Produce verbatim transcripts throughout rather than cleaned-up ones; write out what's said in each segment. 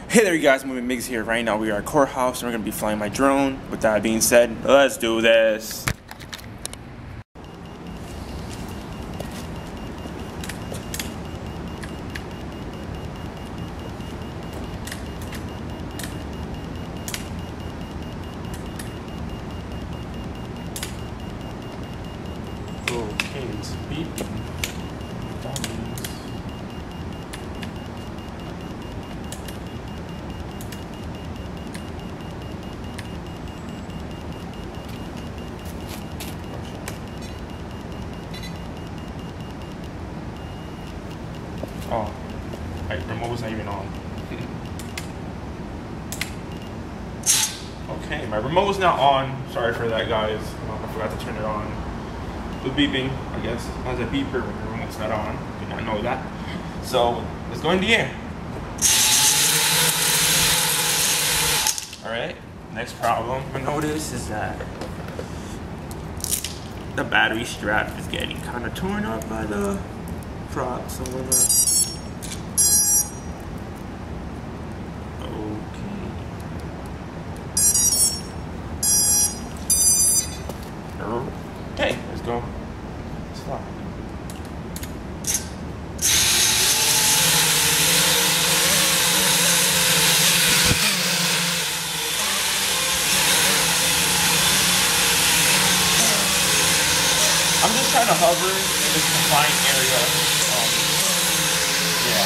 Hey there you guys, Moving Migs here. Right now we are at Courthouse and we're going to be flying my drone. With that being said, let's do this. Okay, it's beeping. Oh, right, remote was not even on. Okay, my remote was not on. Sorry for that, guys. Um, I forgot to turn it on. The beeping, I guess, has a beeper when the remote's not on. Did not know that. So let's go in the air. All right. Next problem I noticed is that the battery strap is getting kind of torn up by the prop. So we're gonna. Okay, let's go. Let's fly. I'm just trying to hover in this confined area. Um, yeah.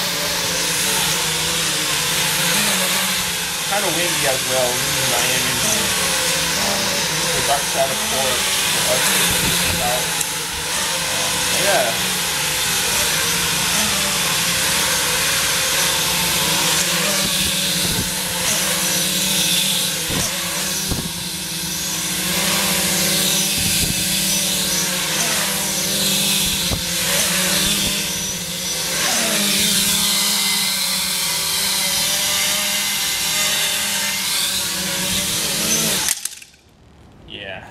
Kind of windy as well. I am in um, the dark side of port. Um, yeah. Yeah.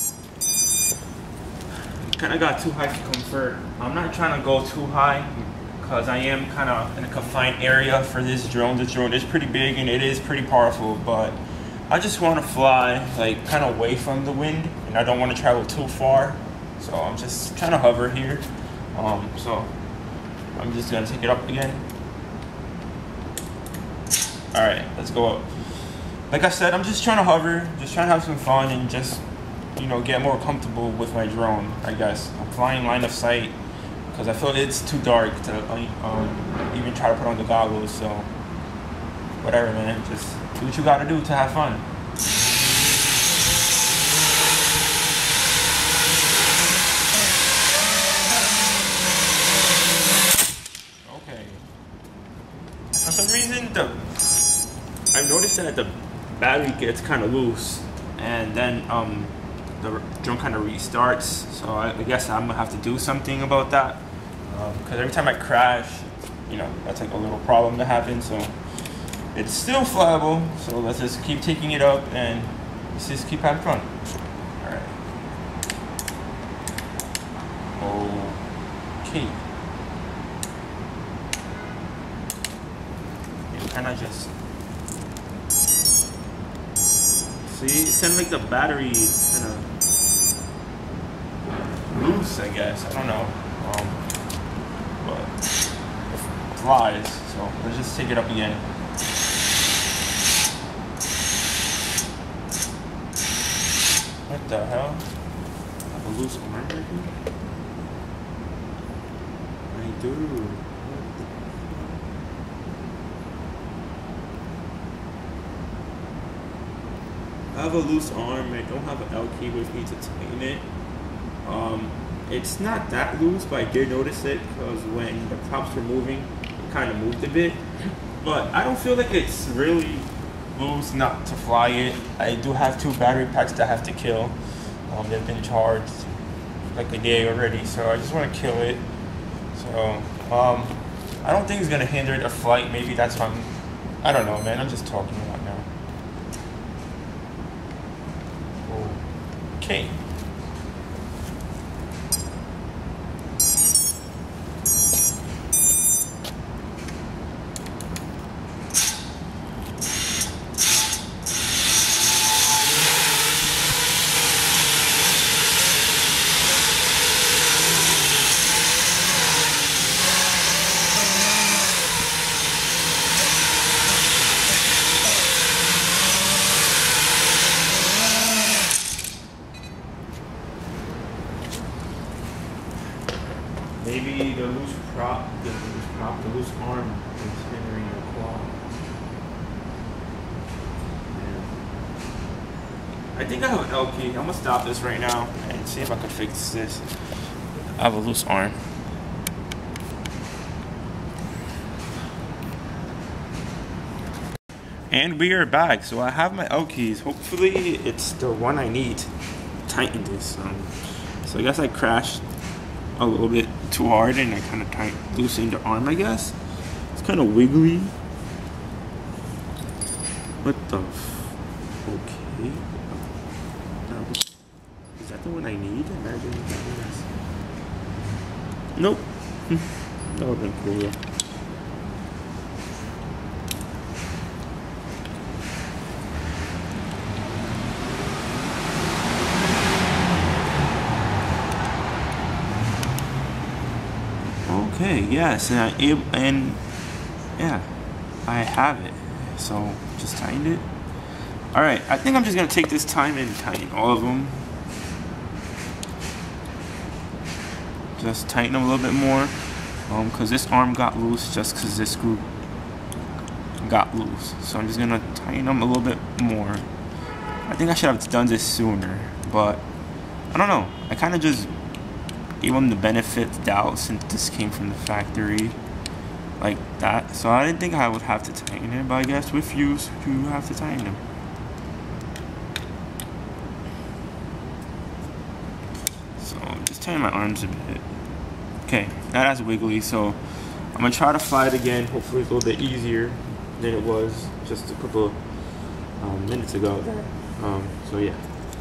Kind of got too high for comfort. I'm not trying to go too high because I am kind of in a confined area for this drone. This drone is pretty big and it is pretty powerful, but I just want to fly like kind of away from the wind and I don't want to travel too far. So I'm just trying to hover here. Um, so I'm just gonna take it up again. All right, let's go up. Like I said, I'm just trying to hover, just trying to have some fun and just, you know, get more comfortable with my drone, I guess. I'm flying line of sight because I feel it's too dark to um, even try to put on the goggles, so whatever, man. Just do what you gotta do to have fun. Okay. For some reason, the I've noticed that the battery gets kind of loose and then um, the drone kind of restarts, so I, I guess I'm gonna have to do something about that because um, every time I crash, you know, that's like a little problem that happens. So it's still flyable, so let's just keep taking it up and let's just keep having fun. All right. Okay. You kind of just see, it's kind of like the battery, it's kind of loose, I guess. I don't know. Um, but it flies, so let's just take it up again. What the hell? I have a loose arm right here? I do. I have a loose arm. I don't have an L key with me to tighten it. Um, it's not that loose, but I did notice it because when the props were moving, it kind of moved a bit. But I don't feel like it's really loose not to fly it. I do have two battery packs that I have to kill. Um, they've been charged like a day already, so I just want to kill it. So um, I don't think it's gonna hinder the flight. Maybe that's why I'm. I don't know, man. I'm just talking a lot now. Okay. I think I have an L key. I'm gonna stop this right now and see if I can fix this. I have a loose arm. And we are back. So I have my L keys. Hopefully it's the one I need to tighten this. Um, so I guess I crashed a little bit too hard and I kind of tight loosened the arm, I guess. It's kind of wiggly. What the f okay. That was, is that the one I need? Imagine that was. Nope. That would have been cool. Okay, yes, and, I, it, and yeah, I have it. So just tightened it. All right, I think I'm just gonna take this time and tighten all of them. Just tighten them a little bit more, um, cause this arm got loose just cause this screw got loose. So I'm just gonna tighten them a little bit more. I think I should have done this sooner, but I don't know. I kind of just gave them the benefit of the doubt since this came from the factory like that. So I didn't think I would have to tighten it, but I guess with use you have to tighten them. So just tighten my arms a bit. Okay, now that's wiggly, so I'm gonna try to fly it again. Hopefully it's a little bit easier than it was just a couple um, minutes ago. Um, so yeah.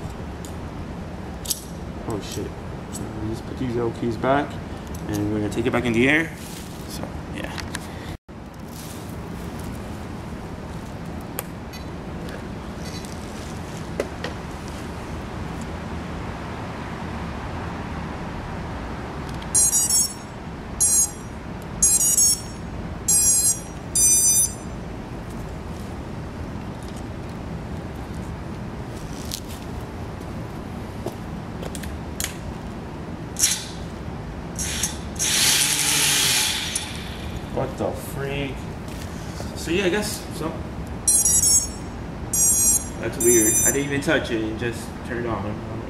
Oh shit. We just put these L keys back and we're gonna take it back in the air. So yeah. What the freak? So yeah, I guess so. That's weird. I didn't even touch it, it just turned on.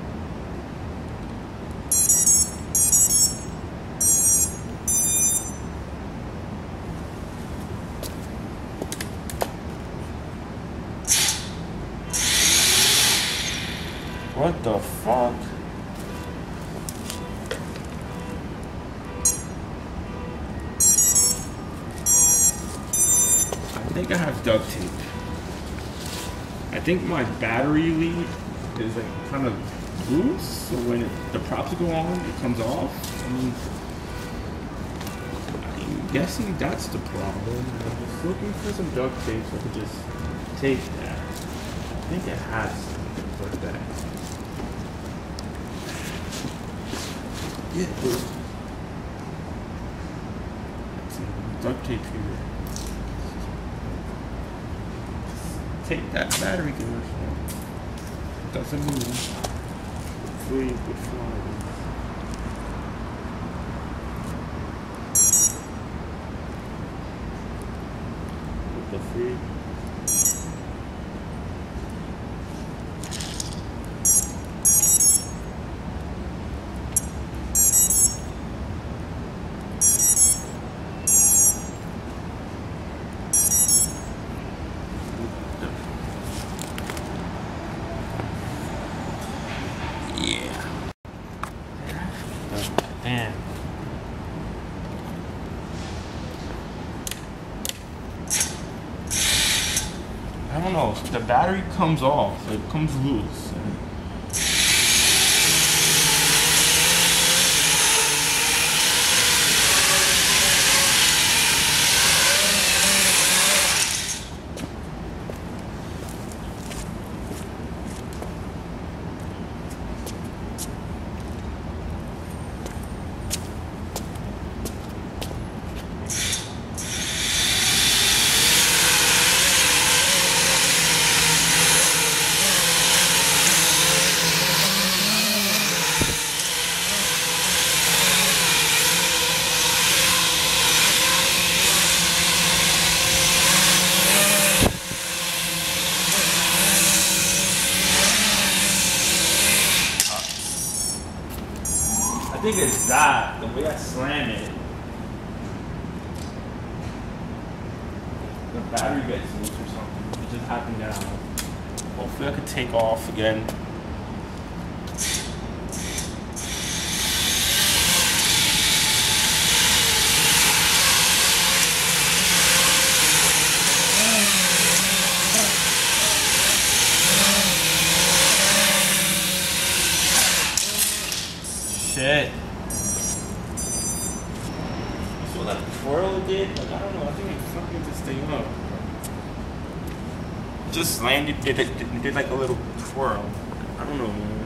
What the fuck? I think I have duct tape. I think my battery lead is like kind of loose, so when it, the props go on, it comes off. I mean, I'm guessing that's the problem. I'm just looking for some duct tape so I could just tape that. I think it has something for that. Yeah, there's some duct tape here. Take that battery conversion. It doesn't move. Hopefully it would fly. What the freak? Man. I don't know, the battery comes off, it comes loose. think it's that, the way I slam it. The battery gets loose or something. It just happened now. Hopefully I could take off again. Shit. You saw that twirl it did? Like, I don't know, I think it fucking this thing up. Just landed, did, it, did, did like a little twirl. I don't know, man.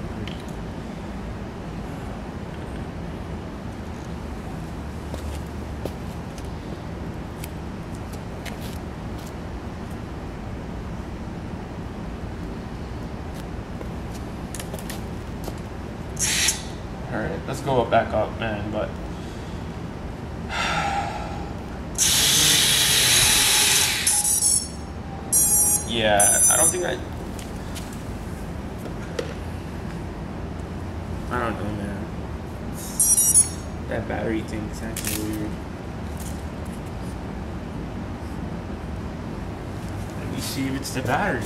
Alright, let's go back up, man, but yeah, I don't think I I don't know, man. That battery thing is actually weird. Let me see if it's the battery.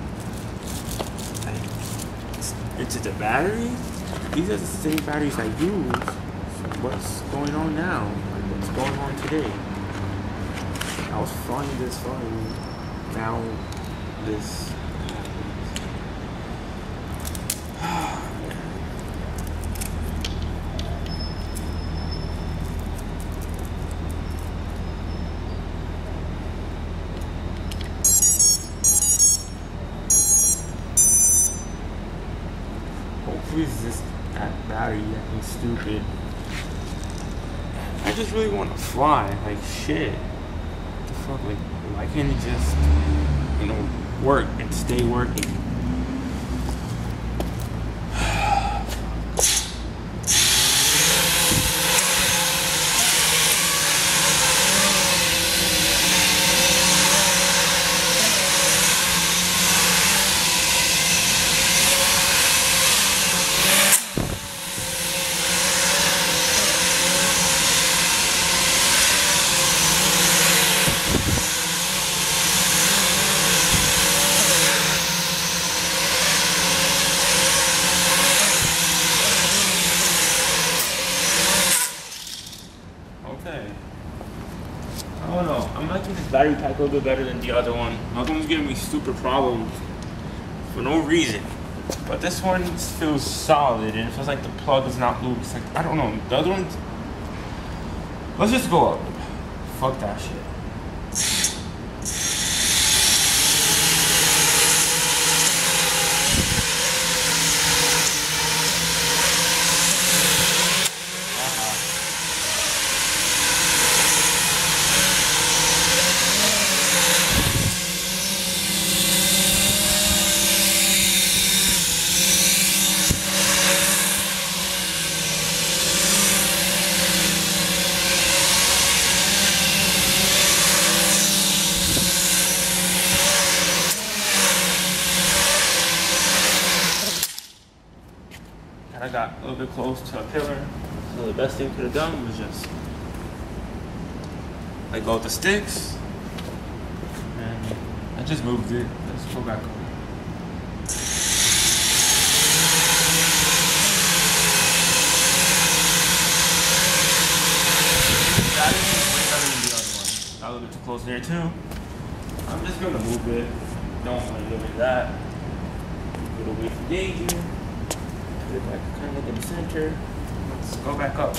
It's the battery? These are the same batteries I use. So what's going on now? Like, what's going on today? I was flying this fine. Now this. Hopefully it's just that battery acting stupid. I just really want to fly, like shit. What the fuck, like, why can't it just, you know, work and stay working? Okay. I don't know. I'm liking this battery pack a little bit better than the other one. The other one's giving me stupid problems for no reason. But this one feels solid and it feels like the plug is not loose. Like, I don't know. The other one's... Let's just go up. Fuck that shit. I got a little bit close to a pillar, so the best thing could have done was just let go of the sticks, and I just moved it. Let's go back up. That is way better than the other one. Got a little bit too close there too. I'm just gonna move it. Don't want to limit that. A little bit for danger. Put it back kind of in the center. Let's go back up.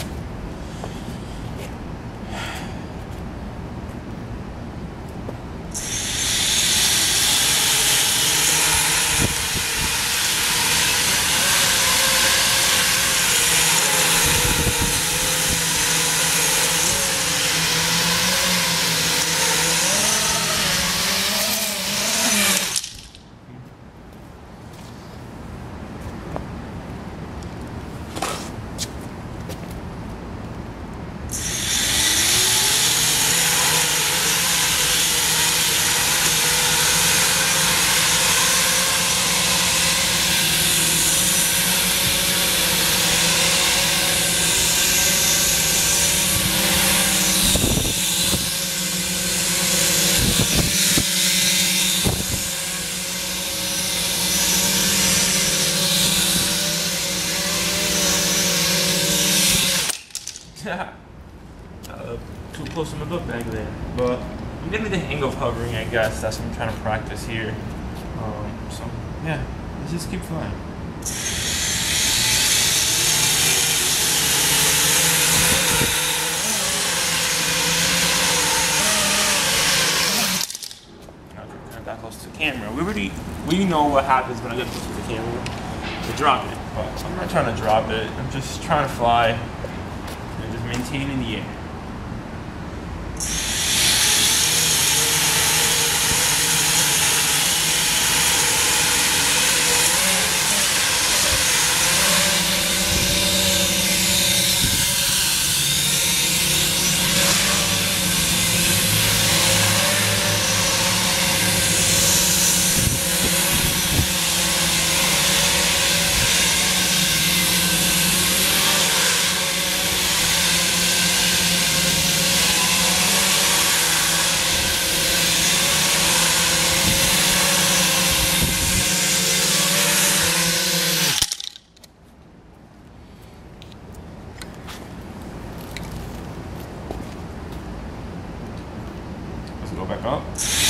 that uh, too close to my book bag there. But I'm getting the hang of hovering, I guess. That's what I'm trying to practice here. Um, so, yeah, let's just keep flying. That close to the camera. We already we know what happens when I get close to the camera. To drop it. But I'm not trying to drop it. I'm just trying to fly and just maintain in the air. Go back up.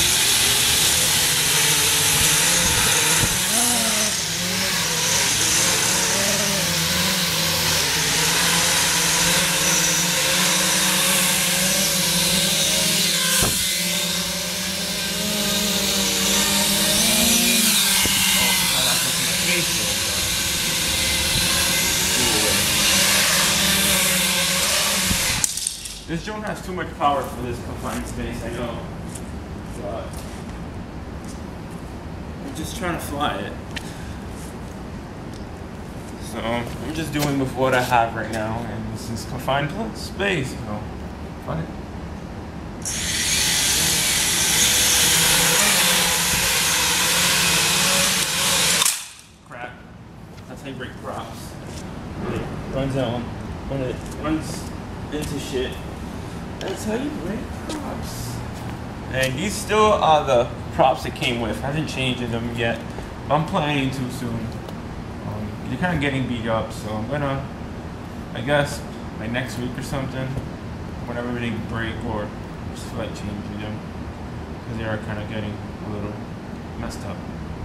This drone has too much power for this confined space, I know. But I'm just trying to fly it. So I'm just doing with what I have right now, and this is confined space, so fly it. Crap. That's how you break props. When it runs out, when it runs into shit. That's how you break props. And these still are the props it came with. I haven't changed them yet. I'm planning to soon. Um, they're kind of getting beat up, so I'm gonna, I guess, like next week or something, whenever they break, or just like changing them, because they are kind of getting a little messed up.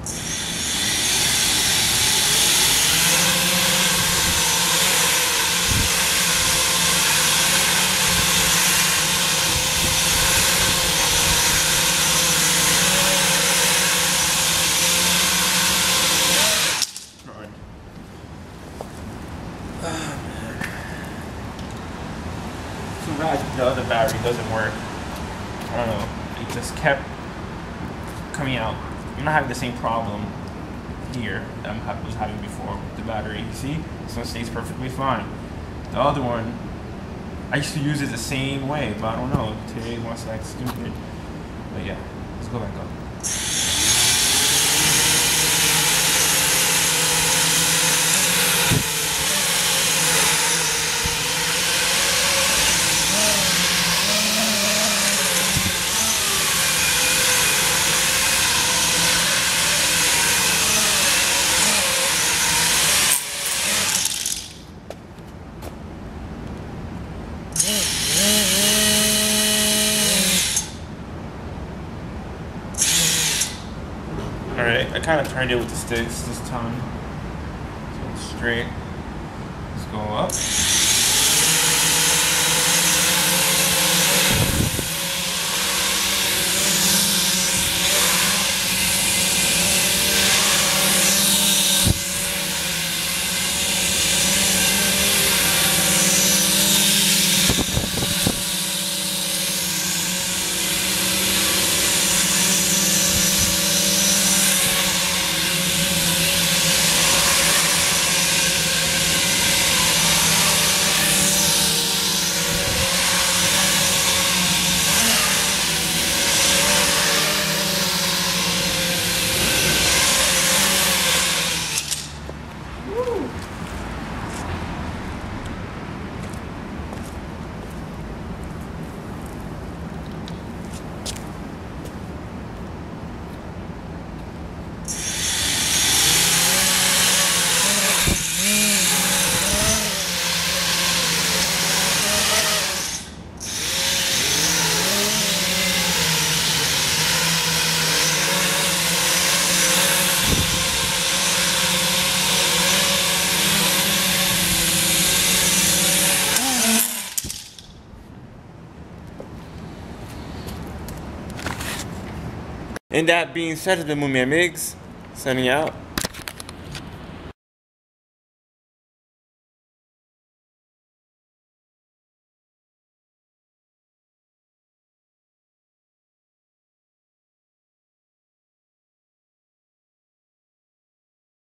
The other battery doesn't work. I don't know. It just kept coming out. I'm not having the same problem here that I was having before with the battery. You see? This one stays perfectly fine. The other one, I used to use it the same way, but I don't know. Today it wants to act stupid. But yeah, let's go back up. Alright, I kind of turned it with the sticks this time. So it's straight. Let's go up. And that being said, it's been Moonman Miggs, signing out.